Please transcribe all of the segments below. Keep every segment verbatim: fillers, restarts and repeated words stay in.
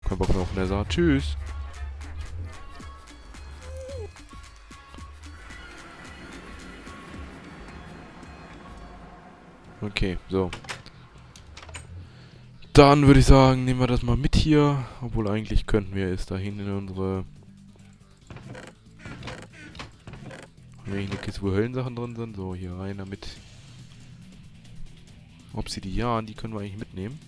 Kein Bock mehr auf Nether. Tschüss. Okay, so. Dann würde ich sagen, nehmen wir das mal mit hier. Obwohl eigentlich könnten wir es dahin in unsere... Haben wir hier eine Kiste, wo Höllensachen drin sind? So, hier rein damit. Obsidian, die können wir eigentlich mitnehmen.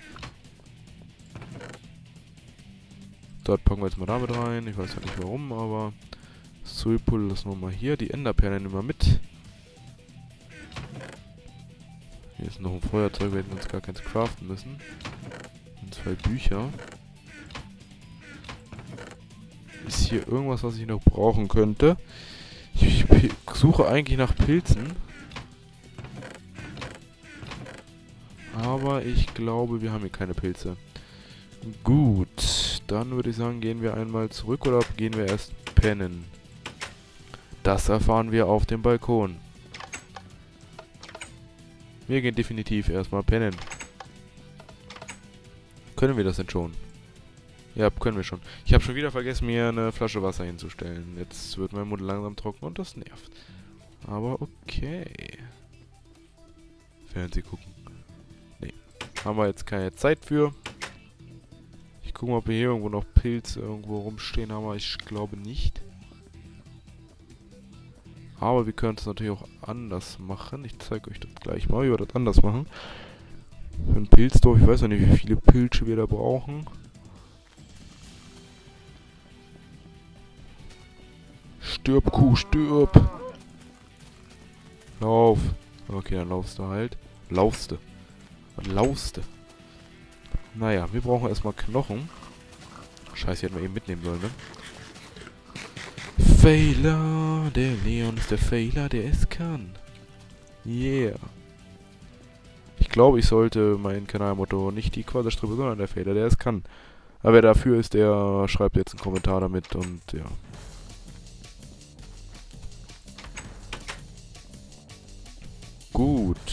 Dort packen wir jetzt mal damit rein. Ich weiß ja nicht warum, aber... Soulpull lassen wir mal hier. Die Enderperle nehmen wir mit. Hier ist noch ein Feuerzeug, wir hätten uns gar keins craften müssen. Und zwei Bücher. Ist hier irgendwas, was ich noch brauchen könnte? Ich, ich suche eigentlich nach Pilzen. Aber ich glaube, wir haben hier keine Pilze. Gut, dann würde ich sagen, gehen wir einmal zurück oder gehen wir erst pennen? Das erfahren wir auf dem Balkon. Wir gehen definitiv erstmal pennen. Können wir das denn schon? Ja, können wir schon. Ich habe schon wieder vergessen, mir eine Flasche Wasser hinzustellen. Jetzt wird mein Mund langsam trocken und das nervt. Aber okay. Fernseh gucken. Nee. Haben wir jetzt keine Zeit für. Ich gucke mal, ob wir hier irgendwo noch Pilze irgendwo rumstehen haben. Aber ich glaube nicht. Aber wir können es natürlich auch anders machen. Ich zeige euch das gleich mal, wie wir das anders machen. Für ein Pilzdorf, ich weiß noch nicht, wie viele Pilze wir da brauchen. Stirb, Kuh, stirb! Lauf! Okay, dann laufst du halt. Laufst du. Was laufst du? Naja, wir brauchen erstmal Knochen. Scheiße, die hätten wir eben mitnehmen sollen, ne? Failer! Der Leon ist der Failer, der es kann. Yeah! Ich glaube, ich sollte mein Kanalmotto nicht die Quaderstrippe, sondern der Failer, der es kann. Aber wer dafür ist, der schreibt jetzt einen Kommentar damit und ja. Gut.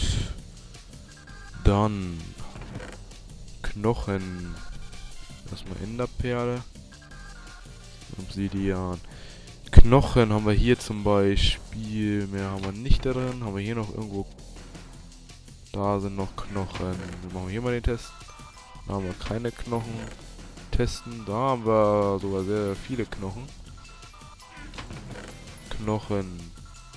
Dann Knochen. Erstmal Enderperle. Obsidian. Knochen haben wir hier zum Beispiel. Mehr haben wir nicht drin. Haben wir hier noch irgendwo... Da sind noch Knochen. Wir machen hier mal den Test. Da haben wir keine Knochen. Testen. Da haben wir sogar sehr viele Knochen. Knochen.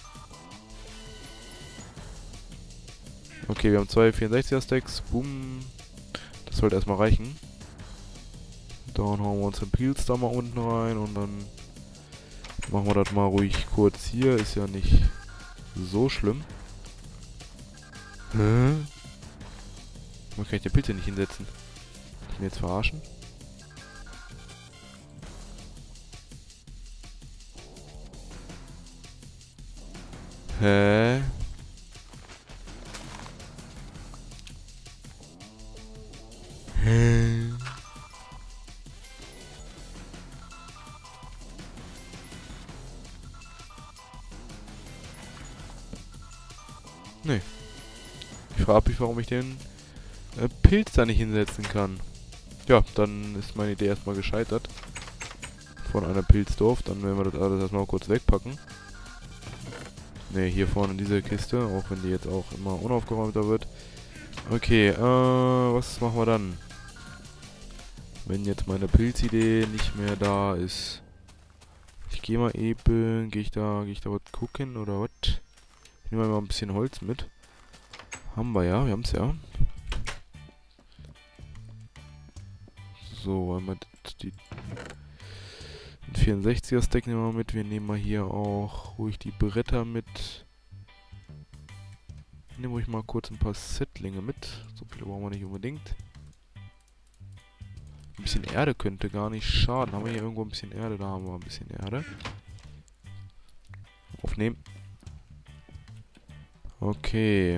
Okay, wir haben zwei vierundsechziger Stacks. Boom. Das sollte erstmal reichen. Dann hauen wir uns den Pilz da mal unten rein und dann machen wir das mal ruhig kurz hier. Ist ja nicht so schlimm. Hä? Man kann ich den Pilz hier nicht hinsetzen. Kann ich mir jetzt verarschen? Hä? Hä? Nee. Ich frage mich, warum ich den äh, Pilz da nicht hinsetzen kann. Ja, dann ist meine Idee erstmal gescheitert. Von einer Pilzdorf. Dann werden wir das alles erstmal kurz wegpacken. Ne, hier vorne in diese Kiste. Auch wenn die jetzt auch immer unaufgeräumter wird. Okay, äh, was machen wir dann? Wenn jetzt meine Pilzidee nicht mehr da ist. Ich gehe mal eben, gehe ich da, gehe ich da was gucken oder was? Ich nehme mal ein bisschen Holz mit. Haben wir ja, wir haben es ja. So, einmal die vierundsechziger Stack nehmen wir mit. Wir nehmen mal hier auch ruhig die Bretter mit. Nehmen ruhig mal kurz ein paar Settlinge mit. So viele brauchen wir nicht unbedingt. Ein bisschen Erde könnte gar nicht schaden. Haben wir hier irgendwo ein bisschen Erde? Da haben wir ein bisschen Erde. Aufnehmen. Okay.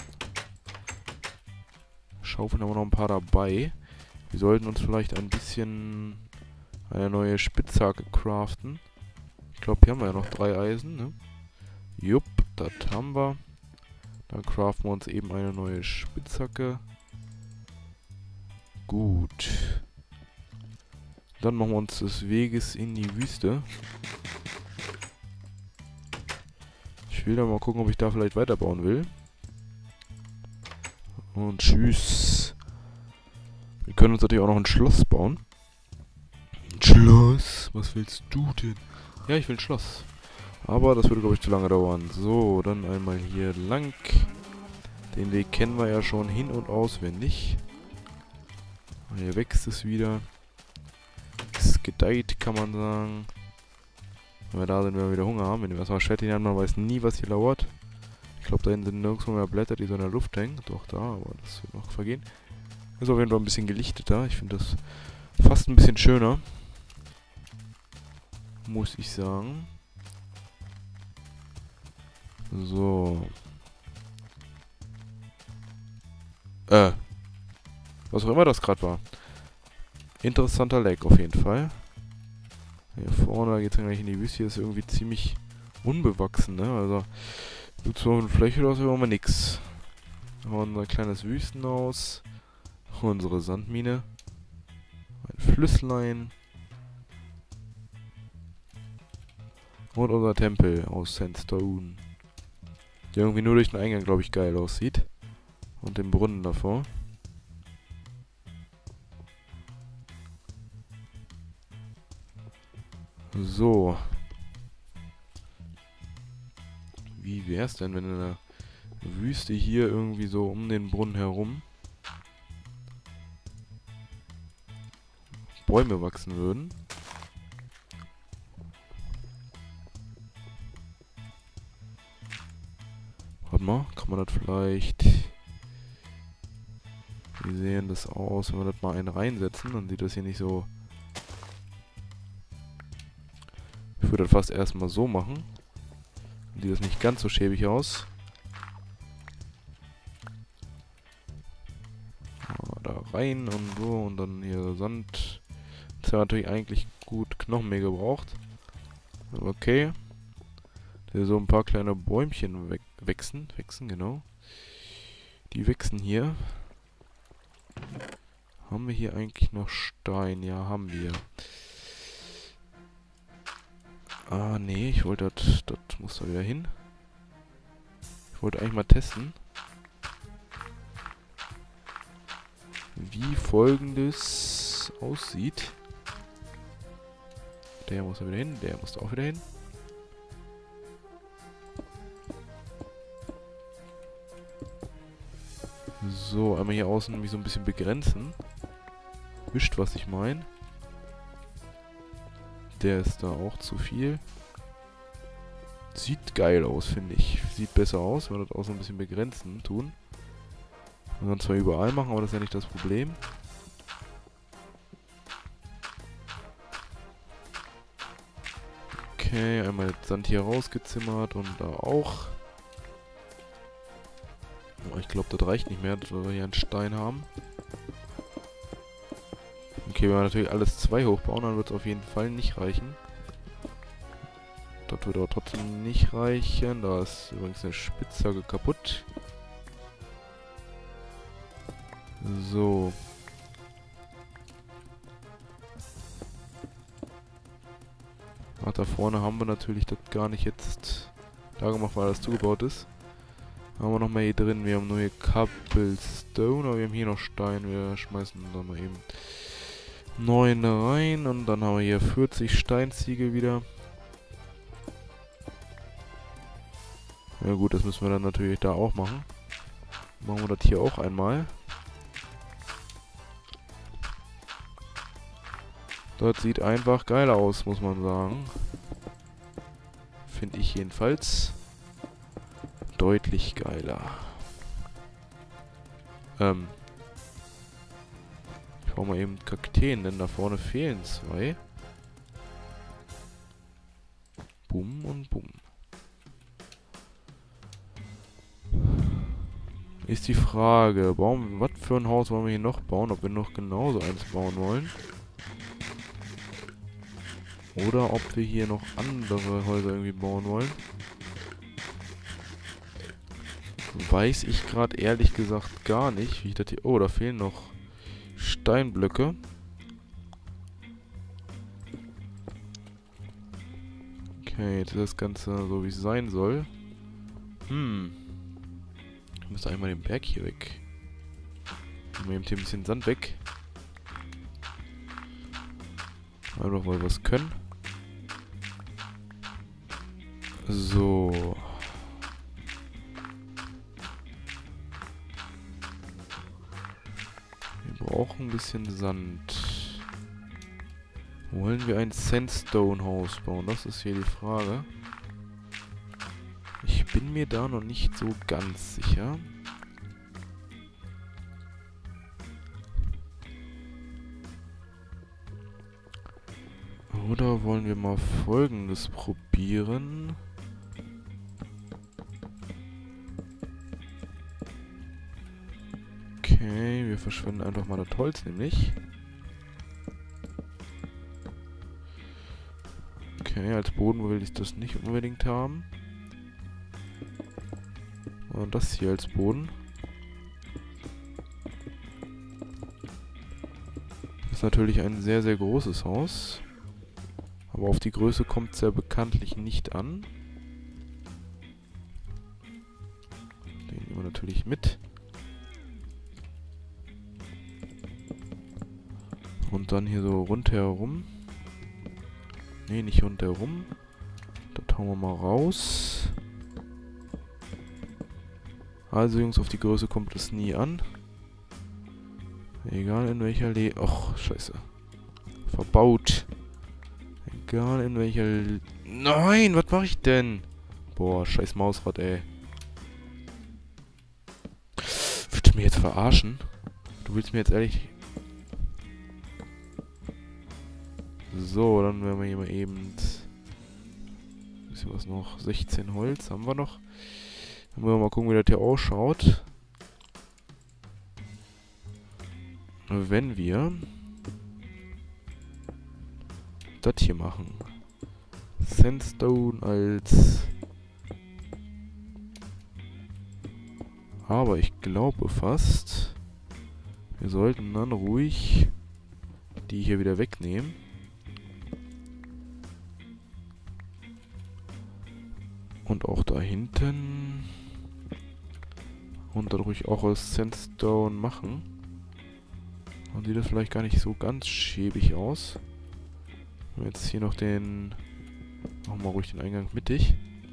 Schaufeln haben wir noch ein paar dabei. Wir sollten uns vielleicht ein bisschen eine neue Spitzhacke craften. Ich glaube, hier haben wir ja noch drei Eisen, ne? Jupp, das haben wir. Dann craften wir uns eben eine neue Spitzhacke. Gut. Dann machen wir uns des Weges in die Wüste. Ich will dann mal gucken, ob ich da vielleicht weiterbauen will. Und tschüss. Wir können uns natürlich auch noch ein Schloss bauen. Ein Schloss? Was willst du denn? Ja, ich will ein Schloss. Aber das würde, glaube ich, zu lange dauern. So, dann einmal hier lang. Den Weg kennen wir ja schon hin- und auswendig. Hier wächst es wieder. Es gedeiht, kann man sagen. Wenn wir da sind, wenn wir wieder Hunger haben. Wenn wir erstmal Schatten haben, man weiß nie, was hier lauert. Ich glaube, da hinten sind nirgendwo mehr Blätter, die so in der Luft hängen. Doch, da, aber das wird noch vergehen. Ist auf jeden Fall ein bisschen gelichteter. Ich finde das fast ein bisschen schöner. Muss ich sagen. So. Äh. Was auch immer das gerade war. Interessanter Lag auf jeden Fall. Hier vorne geht es gleich in die Wüste. Hier ist irgendwie ziemlich unbewachsen, ne? Also, so eine Fläche, da ist immer mal nix. Haben wir unser kleines Wüstenhaus. Unsere Sandmine. Ein Flüsslein. Und unser Tempel aus Sandstone. Der irgendwie nur durch den Eingang, glaube ich, geil aussieht. Und den Brunnen davor. So. Wie wär's denn, wenn in der Wüste hier irgendwie so um den Brunnen herum Bäume wachsen würden? Warte mal, kann man das vielleicht... Wie sehen das aus, wenn wir das mal einen reinsetzen? Dann sieht das hier nicht so... Ich würde das fast erstmal so machen. Dann sieht das nicht ganz so schäbig aus. Ah, da rein und so und dann hier Sand. Das wäre natürlich eigentlich gut Knochenmehl gebraucht. Aber okay. Hier so ein paar kleine Bäumchen we wachsen. Wachsen, genau. Die wachsen hier. Haben wir hier eigentlich noch Stein? Ja, haben wir. Ah, nee, ich wollte das... Das muss da wieder hin. Ich wollte eigentlich mal testen, wie Folgendes aussieht. Der muss da wieder hin, der muss da auch wieder hin. So, einmal hier außen mich so ein bisschen begrenzen. Wischt, was ich meine. Der ist da auch zu viel. Sieht geil aus, finde ich. Sieht besser aus, wenn wir das auch so ein bisschen begrenzen tun. Wir können zwar überall machen, aber das ist ja nicht das Problem. Okay, einmal Sand hier rausgezimmert und da auch. Oh, ich glaube, das reicht nicht mehr, dass wir hier einen Stein haben. Okay, wenn wir natürlich alles zwei hochbauen, dann wird es auf jeden Fall nicht reichen. Das wird aber trotzdem nicht reichen. Da ist übrigens eine Spitzhacke kaputt. So. Ach, da vorne haben wir natürlich das gar nicht jetzt da gemacht, weil das zugebaut ist. Haben wir noch mal hier drin. Wir haben nur hier Cobblestone, aber wir haben hier noch Stein. Wir schmeißen da mal eben neun rein und dann haben wir hier vierzig Steinziegel wieder. Ja gut, das müssen wir dann natürlich da auch machen. Machen wir das hier auch einmal. Das sieht einfach geil aus, muss man sagen. Finde ich jedenfalls deutlich geiler. Ähm. Ich brauche mal eben Kakteen, denn da vorne fehlen zwei. Bumm und bumm. Ist die Frage, bauen, was für ein Haus wollen wir hier noch bauen? Ob wir noch genauso eins bauen wollen? Oder ob wir hier noch andere Häuser irgendwie bauen wollen? Weiß ich gerade ehrlich gesagt gar nicht, wie ich das hier... Oh, da fehlen noch Steinblöcke. Okay, jetzt ist das Ganze so, wie es sein soll. Hm. Ich müsste einmal den Berg hier weg. Nehmen wir eben hier ein bisschen Sand weg. Einfach mal was können. So. Wir brauchen ein bisschen Sand. Wollen wir ein Sandstone-Haus bauen? Das ist hier die Frage. Ich bin mir da noch nicht so ganz sicher. Oder wollen wir mal Folgendes probieren? Okay, wir verschwenden einfach mal das Holz, nämlich. Okay, als Boden will ich das nicht unbedingt haben. Und das hier als Boden. Das ist natürlich ein sehr, sehr großes Haus. Aber auf die Größe kommt es ja bekanntlich nicht an. Den nehmen wir natürlich mit. Und dann hier so rundherum. Ne, nicht rundherum. Das hauen wir mal raus. Also Jungs, auf die Größe kommt es nie an. Egal in welcher Le... Och, scheiße. Verbaut. Egal in welcher... Le Nein, was mache ich denn? Boah, scheiß Mausrad, ey. Willst du mir jetzt verarschen? Du willst mir jetzt ehrlich... So, dann werden wir hier mal eben... Bisschen was noch? sechzehn Holz haben wir noch. Dann wollen wir mal gucken, wie das hier ausschaut. Wenn wir das hier machen. Sandstone als... Aber ich glaube fast, wir sollten dann ruhig die hier wieder wegnehmen. Und auch da hinten. Und dann ruhig auch aus Sandstone machen. Dann sieht das vielleicht gar nicht so ganz schäbig aus. Und jetzt hier noch den... Machen wir ruhig den Eingang mittig.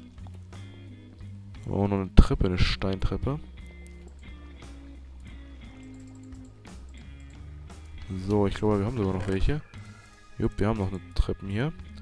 Auch noch eine Treppe, eine Steintreppe. So, ich glaube, wir haben sogar noch welche. Jupp, wir haben noch eine Treppen hier.